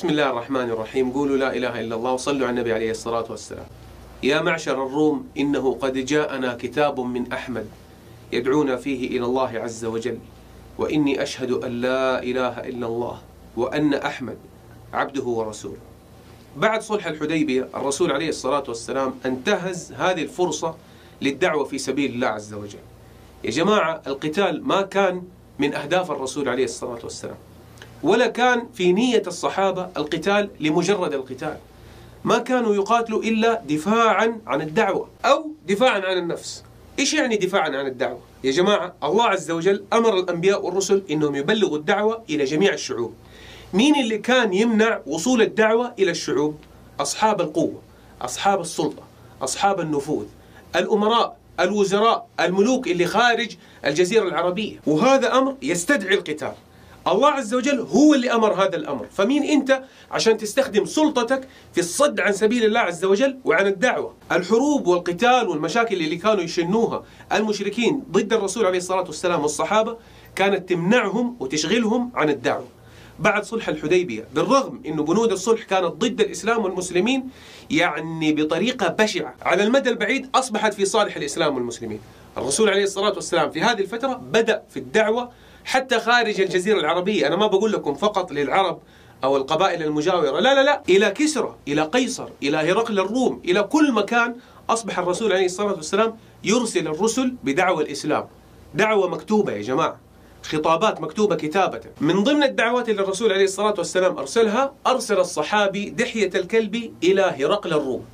بسم الله الرحمن الرحيم. قولوا لا إله إلا الله وصلوا على النبي عليه الصلاة والسلام. يا معشر الروم، إنه قد جاءنا كتاب من أحمد يدعونا فيه إلى الله عز وجل، وإني أشهد أن لا إله إلا الله وأن أحمد عبده ورسوله. بعد صلح الحديبية الرسول عليه الصلاة والسلام انتهز هذه الفرصة للدعوة في سبيل الله عز وجل. يا جماعة، القتال ما كان من أهداف الرسول عليه الصلاة والسلام، ولا كان في نية الصحابة القتال لمجرد القتال. ما كانوا يقاتلوا إلا دفاعا عن الدعوة أو دفاعا عن النفس. إيش يعني دفاعا عن الدعوة؟ يا جماعة، الله عز وجل أمر الأنبياء والرسل إنهم يبلغوا الدعوة إلى جميع الشعوب. مين اللي كان يمنع وصول الدعوة إلى الشعوب؟ أصحاب القوة، أصحاب السلطة، أصحاب النفوذ، الأمراء، الوزراء، الملوك اللي خارج الجزيرة العربية. وهذا أمر يستدعي القتال. الله عز وجل هو اللي أمر هذا الأمر، فمين أنت عشان تستخدم سلطتك في الصد عن سبيل الله عز وجل وعن الدعوة؟ الحروب والقتال والمشاكل اللي كانوا يشنوها المشركين ضد الرسول عليه الصلاة والسلام والصحابة كانت تمنعهم وتشغلهم عن الدعوة. بعد صلح الحديبية، بالرغم أنه بنود الصلح كانت ضد الإسلام والمسلمين يعني بطريقة بشعة، على المدى البعيد أصبحت في صالح الإسلام والمسلمين. الرسول عليه الصلاة والسلام في هذه الفترة بدأ في الدعوة حتى خارج الجزيرة العربية. أنا ما بقول لكم فقط للعرب أو القبائل المجاورة، لا لا لا، إلى كسرى، إلى قيصر، إلى هرقل الروم، إلى كل مكان أصبح الرسول عليه الصلاة والسلام يرسل الرسل بدعوة الإسلام. دعوة مكتوبة يا جماعة، خطابات مكتوبة كتابة. من ضمن الدعوات اللي الرسول عليه الصلاة والسلام أرسلها، أرسل الصحابي دحية الكلبي إلى هرقل الروم.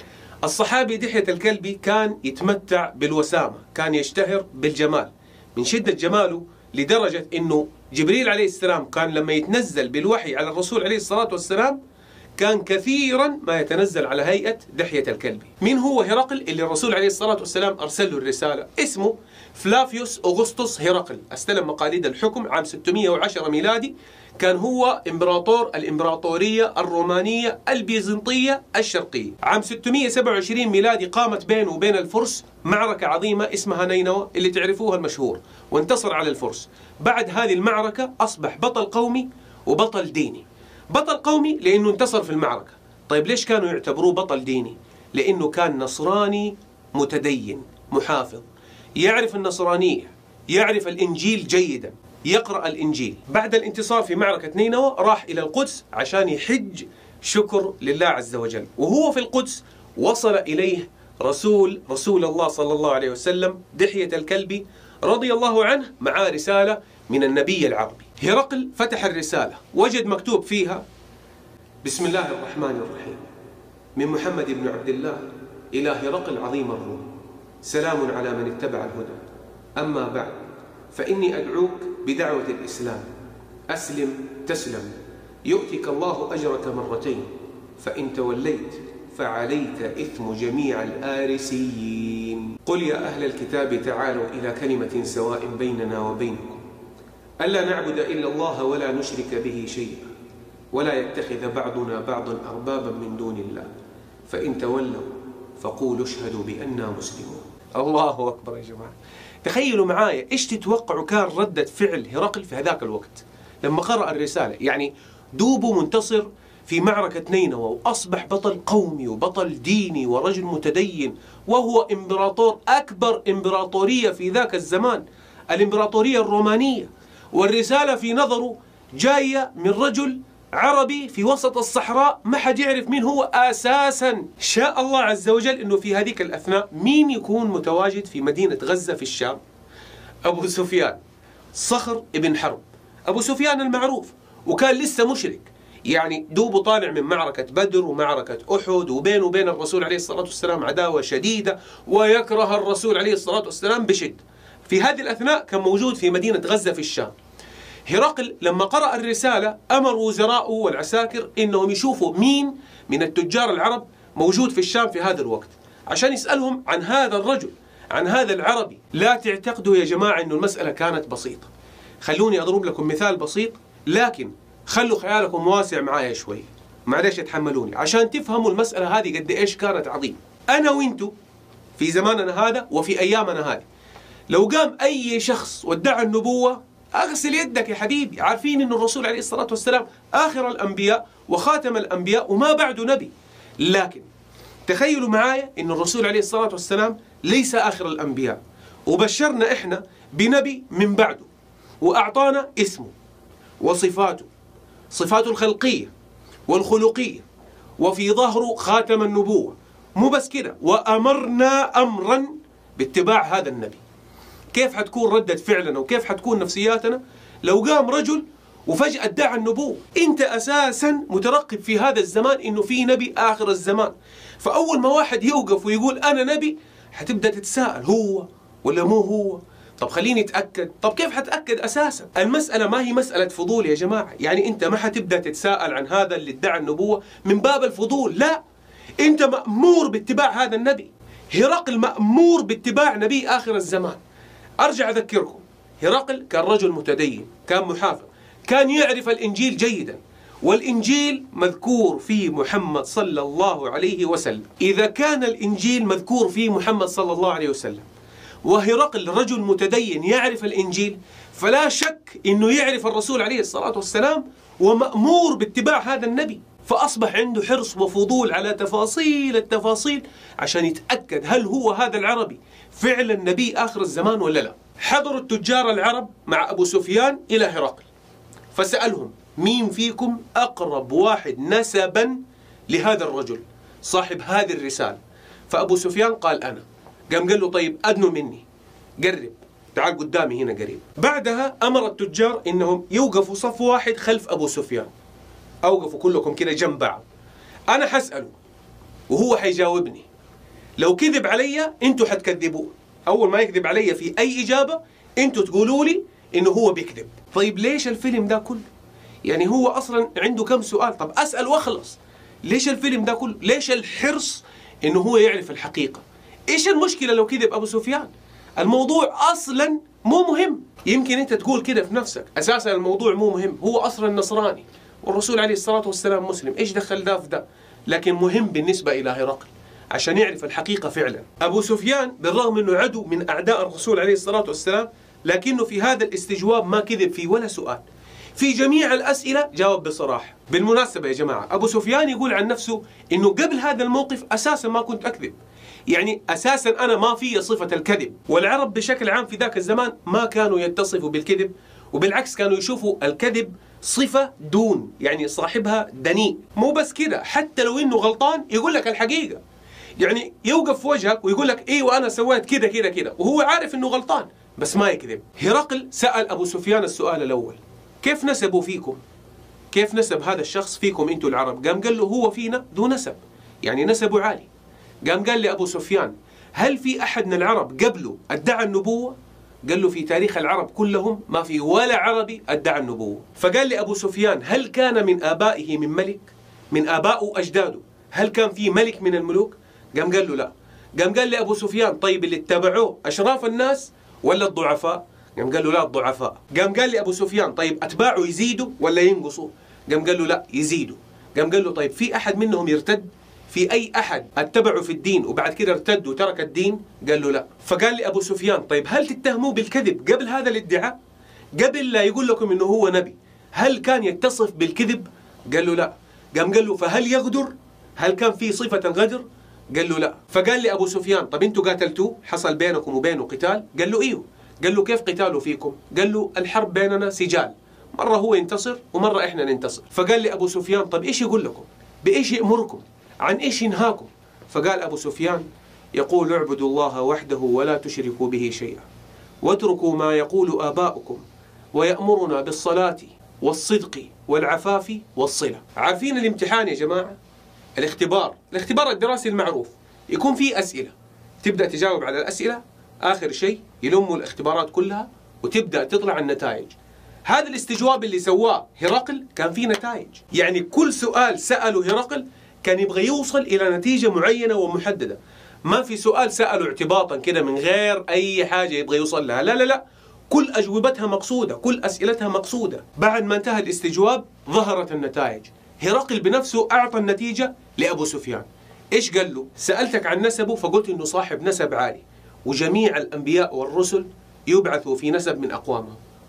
الصحابي دحية الكلبي كان يتمتع بالوسامة، كان يشتهر بالجمال من شدة جماله، لدرجة أنه جبريل عليه السلام كان لما يتنزل بالوحي على الرسول عليه الصلاة والسلام كان كثيرا ما يتنزل على هيئة دحية الكلبي. مين هو هرقل اللي الرسول عليه الصلاة والسلام أرسل له الرسالة؟ اسمه فلافيوس أغسطس هرقل. استلم مقاليد الحكم عام 610 ميلادي. كان هو إمبراطور الإمبراطورية الرومانية البيزنطية الشرقية. عام 627 ميلادي قامت بينه وبين الفرس معركة عظيمة اسمها نينوى اللي تعرفوها المشهور، وانتصر على الفرس. بعد هذه المعركة أصبح بطل قومي وبطل ديني. بطل قومي لأنه انتصر في المعركة. طيب ليش كانوا يعتبروه بطل ديني؟ لأنه كان نصراني متدين محافظ، يعرف النصرانية، يعرف الإنجيل جيدا، يقرأ الإنجيل. بعد الانتصار في معركة نينوى راح إلى القدس عشان يحج شكر لله عز وجل. وهو في القدس وصل إليه رسول الله صلى الله عليه وسلم دحية الكلبي رضي الله عنه معاه رسالة من النبي العربي. هرقل فتح الرسالة وجد مكتوب فيها: بسم الله الرحمن الرحيم، من محمد بن عبد الله إلى هرقل عظيم الروم، سلام على من اتبع الهدى، أما بعد فإني أدعوك بدعوة الإسلام، أسلم تسلم، يؤتك الله أجرك مرتين، فإن توليت فعليك إثم جميع الآرسيين. قل يا أهل الكتاب تعالوا إلى كلمة سواء بيننا وبينكم ألا نعبد إلا الله ولا نشرك به شيئا ولا يتخذ بعضنا بعضا أربابا من دون الله، فإن تولوا فقولوا اشهدوا بأننا مسلمون. الله أكبر يا جماعة. تخيلوا معايا إيش تتوقعوا كان ردة فعل هرقل في هذاك الوقت لما قرأ الرسالة. يعني دوبه منتصر في معركة نينوى وأصبح بطل قومي وبطل ديني ورجل متدين، وهو إمبراطور، أكبر إمبراطورية في ذاك الزمان، الإمبراطورية الرومانية. والرسالة في نظره جاية من رجل عربي في وسط الصحراء ما حد يعرف مين هو أساسا. شاء الله عز وجل أنه في هذيك الأثناء مين يكون متواجد في مدينة غزة في الشام؟ أبو سفيان، صخر ابن حرب، أبو سفيان المعروف، وكان لسه مشرك. يعني دوبه طالع من معركة بدر ومعركة أحد، وبينه وبين الرسول عليه الصلاة والسلام عداوة شديدة، ويكره الرسول عليه الصلاة والسلام بشدة. في هذه الأثناء كان موجود في مدينة غزة في الشام. هرقل لما قرأ الرسالة أمر وزراءه والعساكر إنهم يشوفوا مين من التجار العرب موجود في الشام في هذا الوقت عشان يسألهم عن هذا الرجل، عن هذا العربي. لا تعتقدوا يا جماعة إنه المسألة كانت بسيطة. خلوني أضرب لكم مثال بسيط، لكن خلوا خيالكم واسع معايا شوي، معلش اتحملوني عشان تفهموا المسألة هذه قد إيش كانت عظيمة. أنا وإنتو في زماننا هذا وفي أيامنا هذه، لو قام أي شخص وادعى النبوة أغسل يدك يا حبيبي. عارفين أن الرسول عليه الصلاة والسلام آخر الأنبياء وخاتم الأنبياء وما بعده نبي، لكن تخيلوا معايا أن الرسول عليه الصلاة والسلام ليس آخر الأنبياء، وبشرنا إحنا بنبي من بعده، وأعطانا اسمه وصفاته، صفاته الخلقية والخلقية، وفي ظهره خاتم النبوة. مو بس كده، وأمرنا أمرا باتباع هذا النبي. كيف حتكون ردة فعلنا وكيف حتكون نفسياتنا لو قام رجل وفجأة ادعى النبوة؟ انت اساسا مترقب في هذا الزمان انه في نبي اخر الزمان، فاول ما واحد يوقف ويقول انا نبي حتبدأ تتساءل هو ولا مو هو؟ طب خليني اتأكد. طب كيف حتأكد اساسا؟ المسألة ما هي مسألة فضول يا جماعة، يعني انت ما حتبدأ تتساءل عن هذا اللي ادعى النبوة من باب الفضول، لا، انت مأمور باتباع هذا النبي. هرقل مأمور باتباع نبي آخر الزمان. أرجع أذكركم، هرقل كان رجل متدين، كان محافظ، كان يعرف الإنجيل جيدا، والإنجيل مذكور فيه محمد صلى الله عليه وسلم. إذا كان الإنجيل مذكور فيه محمد صلى الله عليه وسلم وهرقل رجل متدين يعرف الإنجيل، فلا شك أنه يعرف الرسول عليه الصلاة والسلام ومأمور باتباع هذا النبي. فأصبح عنده حرص وفضول على تفاصيل التفاصيل عشان يتأكد هل هو هذا العربي فعلا نبي آخر الزمان ولا لا. حضروا التجار العرب مع أبو سفيان إلى هرقل، فسألهم مين فيكم أقرب واحد نسبا لهذا الرجل صاحب هذه الرسالة؟ فأبو سفيان قال أنا. قام قال له طيب أدنوا مني، قرب، تعال قدامي هنا قريب. بعدها أمر التجار إنهم يوقفوا صف واحد خلف أبو سفيان، أوقفوا كلكم كده جنب بعض، أنا حسأله وهو حيجاوبني، لو كذب علي أنتوا حتكذبوه، أول ما يكذب علي في أي إجابة أنتوا تقولوا لي إنه هو بيكذب. طيب ليش الفيلم ده كله؟ يعني هو أصلا عنده كم سؤال، طب أسأل وأخلص. ليش الفيلم ده كله؟ ليش الحرص إنه هو يعرف الحقيقة؟ إيش المشكلة لو كذب أبو سفيان؟ الموضوع أصلا مو مهم. يمكن أنت تقول كده في نفسك، أساسا الموضوع مو مهم، هو أصلا نصراني والرسول عليه الصلاة والسلام مسلم، إيش دخل ده في ده؟ لكن مهم بالنسبة إلى هرقل عشان يعرف الحقيقة فعلا. أبو سفيان بالرغم أنه عدو من أعداء الرسول عليه الصلاة والسلام، لكنه في هذا الاستجواب ما كذب فيه ولا سؤال، في جميع الأسئلة جاوب بصراحة. بالمناسبة يا جماعة، أبو سفيان يقول عن نفسه إنه قبل هذا الموقف أساسا ما كنت أكذب، يعني أساسا أنا ما في صفة الكذب، والعرب بشكل عام في ذاك الزمان ما كانوا يتصفوا بالكذب، وبالعكس كانوا يشوفوا الكذب صفة دون، يعني صاحبها دنيء. مو بس كده، حتى لو إنه غلطان يقول لك الحقيقة، يعني يوقف في وجهك ويقول لك ايوه انا سويت كده كده كده، وهو عارف انه غلطان بس ما يكذب. هرقل سأل ابو سفيان السؤال الاول، كيف نسبه فيكم؟ كيف نسب هذا الشخص فيكم انتم العرب؟ قام قال له هو فينا ذو نسب، يعني نسبه عالي. قام قال لابو سفيان هل في احد من العرب قبله ادعى النبوة؟ قال له في تاريخ العرب كلهم ما في ولا عربي ادعى النبوة. فقال لابو سفيان هل كان من ابائه من ملك؟ من ابائه واجداده هل كان في ملك من الملوك؟ قام قال له لا. قام قال لأبو سفيان طيب اللي اتبعوه أشراف الناس ولا الضعفاء؟ قام قال له لا الضعفاء. قام قال لأبو سفيان طيب أتباعه يزيدوا ولا ينقصوا؟ قام قال له لا يزيدوا. قام قال له طيب في أحد منهم يرتد؟ في أي أحد اتبعوا في الدين وبعد كده ارتد وترك الدين؟ قال له لا. فقال لأبو سفيان طيب هل تتهموه بالكذب قبل هذا الادعاء؟ قبل لا يقول لكم إنه هو نبي هل كان يتصف بالكذب؟ قال له لا. قام قال له فهل يغدر؟ هل كان في صفة الغدر؟ قال له لا. فقال لي أبو سفيان طب أنتوا قاتلتوه؟ حصل بينكم وبينه قتال؟ قال له إيوه. قال له كيف قتاله فيكم؟ قال له الحرب بيننا سجال، مرة هو ينتصر ومرة إحنا ننتصر. فقال لي أبو سفيان طب إيش يقول لكم؟ بإيش يأمركم؟ عن إيش ينهاكم؟ فقال أبو سفيان يقول اعبدوا الله وحده ولا تشركوا به شيئا واتركوا ما يقول آباؤكم ويأمرنا بالصلاة والصدق والعفاف والصلة. عارفين الامتحان يا جماعة؟ الاختبار الدراسي المعروف يكون فيه أسئلة، تبدأ تجاوب على الأسئلة، آخر شيء يلموا الاختبارات كلها وتبدأ تطلع النتائج. هذا الاستجواب اللي سواه هرقل كان فيه نتائج، يعني كل سؤال سأله هرقل كان يبغى يوصل إلى نتيجة معينة ومحددة، ما في سؤال سأله اعتباطا كده من غير أي حاجة يبغى يوصل لها، لا لا لا، كل أجوبتها مقصودة، كل أسئلتها مقصودة. بعد ما انتهى الاستجواب ظهرت النتائج. هرقل بنفسه أعطى النتيجة لأبو سفيان. إيش قال له؟ سألتك عن نسبه فقلت إنه صاحب نسب عالي، وجميع الأنبياء والرسل يبعثوا في نسب من أقوامهم،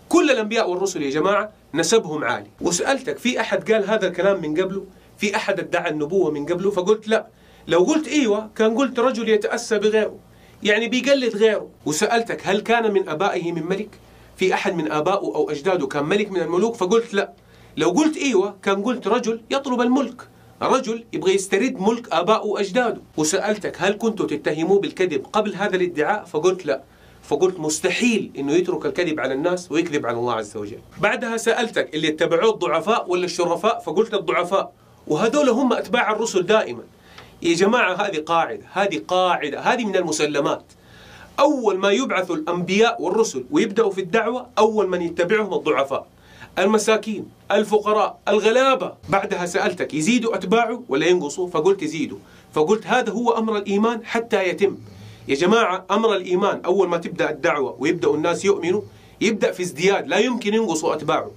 كل الأنبياء والرسل يا جماعة نسبهم عالي. وسألتك في أحد قال هذا الكلام من قبله؟ في أحد ادعى النبوة من قبله؟ فقلت لا. لو قلت إيوه كان قلت رجل يتأسى بغيره، يعني بيقلد غيره. وسألتك هل كان من آبائه من ملك؟ في أحد من آبائه أو أجداده كان ملك من الملوك؟ فقلت لا. لو قلت إيوه كان قلت رجل يطلب الملك، رجل يبغى يسترد ملك آبائه وأجداده. وسألتك هل كنتوا تتهموه بالكذب قبل هذا الادعاء؟ فقلت لا. فقلت مستحيل إنه يترك الكذب على الناس ويكذب على الله عز وجل. بعدها سألتك اللي اتبعوه الضعفاء ولا الشرفاء؟ فقلت الضعفاء، وهذول هم أتباع الرسل دائما. يا جماعة هذه قاعدة، هذه من المسلمات. أول ما يبعث الأنبياء والرسل ويبدأوا في الدعوة، أول من يتبعهم الضعفاء، المساكين، الفقراء، الغلابة. بعدها سألتك يزيدوا أتباعه ولا ينقصوا؟ فقلت يزيدوا. فقلت هذا هو أمر الإيمان حتى يتم. يا جماعة أمر الإيمان أول ما تبدأ الدعوة ويبدأ الناس يؤمنوا يبدأ في ازدياد، لا يمكن ينقصوا أتباعه،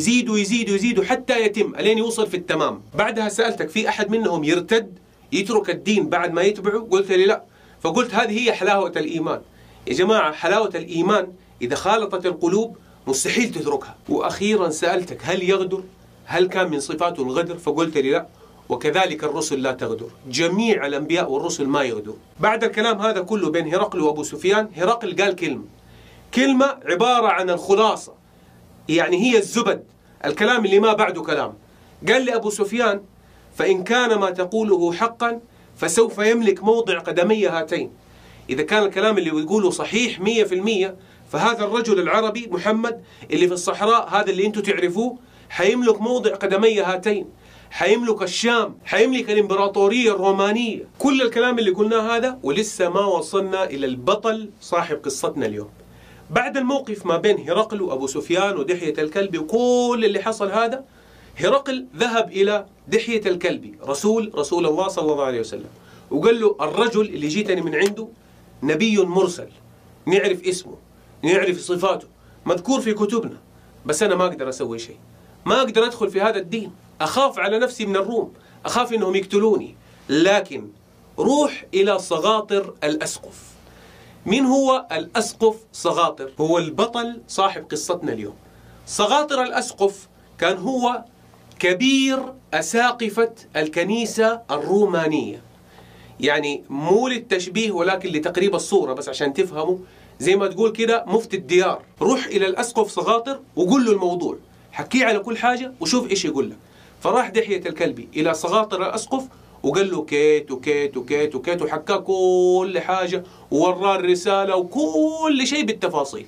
يزيدوا حتى يتم ألين يوصل في التمام. بعدها سألتك في أحد منهم يرتد يترك الدين بعد ما يتبعه؟ قلت لي لا. فقلت هذه هي حلاوة الإيمان. يا جماعة حلاوة الإيمان إذا خالطت القلوب مستحيل تتركها. وأخيرا سألتك هل يغدر؟ هل كان من صفاته الغدر؟ فقلت لي لا. وكذلك الرسل لا تغدر، جميع الأنبياء والرسل ما يغدر. بعد الكلام هذا كله بين هرقل وأبو سفيان، هرقل قال كلمة عبارة عن الخلاصة، يعني هي الزبد، الكلام اللي ما بعده كلام. قال لأبو سفيان فإن كان ما تقوله حقا فسوف يملك موضع قدمي هاتين. إذا كان الكلام اللي يقوله صحيح 100%، فهذا الرجل العربي محمد اللي في الصحراء، هذا اللي انتم تعرفوه، حيملك موضع قدمي هاتين، حيملك الشام، حيملك الإمبراطورية الرومانية. كل الكلام اللي قلناه هذا ولسه ما وصلنا إلى البطل صاحب قصتنا اليوم. بعد الموقف ما بين هرقل وأبو سفيان ودحية الكلبي وكل اللي حصل هذا، هرقل ذهب إلى دحية الكلبي رسول الله صلى الله عليه وسلم، وقال له الرجل اللي جيتني من عنده نبي مرسل، نعرف اسمه، نعرف صفاته، مذكور في كتبنا، بس أنا ما أقدر أسوي شيء، ما أقدر أدخل في هذا الدين، أخاف على نفسي من الروم، أخاف إنهم يقتلوني. لكن روح إلى صغاطر الأسقف. من هو الأسقف صغاطر؟ هو البطل صاحب قصتنا اليوم. صغاطر الأسقف كان هو كبير أساقفة الكنيسة الرومانية، يعني مو للتشبيه ولكن لتقريب الصورة بس عشان تفهموا، زي ما تقول كده مفتي الديار. روح إلى الأسقف صغاطر وقول له الموضوع، حكيه على كل حاجة وشوف إيش يقول لك. فراح دحية الكلبي إلى صغاطر الأسقف وقال له كيت وكيت وكيت وكيت، وحكاه كل حاجة ووراه الرسالة وكل شيء بالتفاصيل.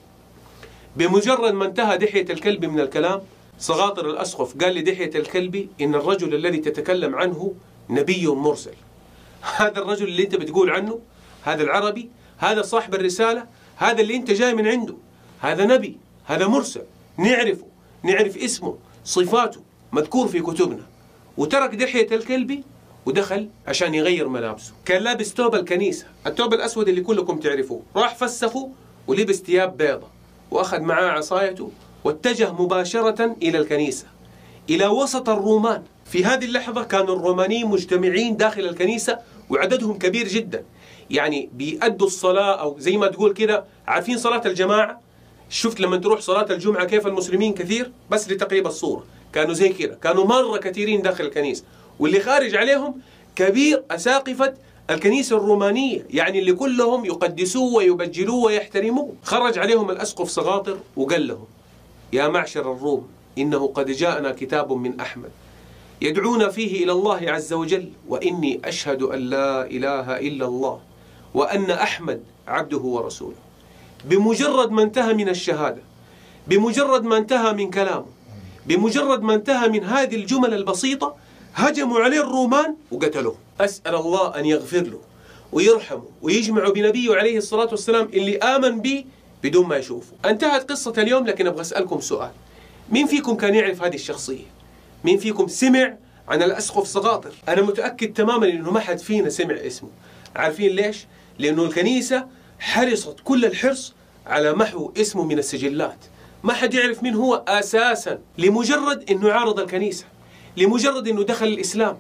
بمجرد ما انتهى دحية الكلبي من الكلام، صغاطر الأسقف قال لدحية الكلبي إن الرجل الذي تتكلم عنه نبي مرسل. هذا الرجل اللي انت بتقول عنه، هذا العربي، هذا صاحب الرسالة، هذا اللي انت جاي من عنده، هذا نبي، هذا مرسل، نعرفه، نعرف اسمه، صفاته، مذكور في كتبنا. وترك دحية الكلبي ودخل عشان يغير ملابسه. كان لابس ثوب الكنيسة، الثوب الأسود اللي كلكم تعرفوه، راح فسخه ولبس ثياب بيضة وأخذ معاه عصايته واتجه مباشرة إلى الكنيسة، إلى وسط الرومان. في هذه اللحظة كانوا الرومانيين مجتمعين داخل الكنيسة وعددهم كبير جدا، يعني بيأدوا الصلاة، أو زي ما تقول كده، عارفين صلاة الجماعة؟ شفت لما تروح صلاة الجمعة كيف المسلمين كثير؟ بس لتقريب الصورة كانوا زي كده، كانوا مرة كثيرين داخل الكنيسة، واللي خارج عليهم كبير أساقفة الكنيسة الرومانية، يعني اللي كلهم يقدسوه ويبجلوه ويحترموه. خرج عليهم الأسقف صغاطر وقال لهم يا معشر الروم إنه قد جاءنا كتاب من أحمد يدعونا فيه إلى الله عز وجل، وإني أشهد أن لا إله إلا الله وأن أحمد عبده ورسوله. بمجرد ما انتهى من الشهادة، بمجرد ما انتهى من كلامه، بمجرد ما انتهى من هذه الجمل البسيطة، هجموا عليه الرومان وقتلوه. أسأل الله أن يغفر له ويرحمه ويجمع بنبيه عليه الصلاة والسلام اللي آمن به بدون ما يشوفه. انتهت قصة اليوم، لكن أبغى أسألكم سؤال. مين فيكم كان يعرف هذه الشخصية؟ مين فيكم سمع عن الأسقف صغاطر؟ أنا متأكد تماما إنه ما حد فينا سمع اسمه. عارفين ليش؟ لأنه الكنيسة حرصت كل الحرص على محو اسمه من السجلات. ما حد يعرف مين هو أساسا، لمجرد إنه عارض الكنيسة، لمجرد إنه دخل الإسلام،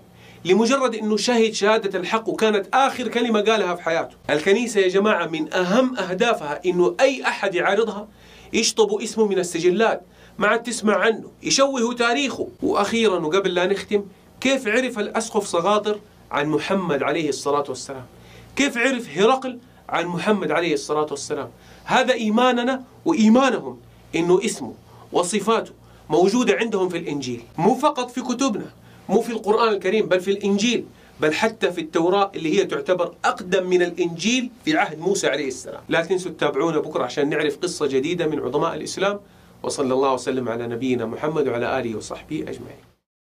لمجرد أنه شهد شهادة الحق وكانت آخر كلمة قالها في حياته. الكنيسة يا جماعة من أهم أهدافها أنه أي أحد يعارضها يشطبوا اسمه من السجلات، ما عاد تسمع عنه، يشوهوا تاريخه. وأخيرا وقبل لا نختم، كيف عرف الأسقف صغاطر عن محمد عليه الصلاة والسلام؟ كيف عرف هرقل عن محمد عليه الصلاة والسلام؟ هذا إيماننا وإيمانهم، إنه اسمه وصفاته موجودة عندهم في الإنجيل، مو فقط في كتبنا، مو في القرآن الكريم، بل في الإنجيل، بل حتى في التوراة اللي هي تعتبر أقدم من الإنجيل في عهد موسى عليه السلام. لا تنسوا تتابعونا بكرة عشان نعرف قصة جديدة من عظماء الإسلام. وصلى الله وسلم على نبينا محمد وعلى آله وصحبه أجمعين.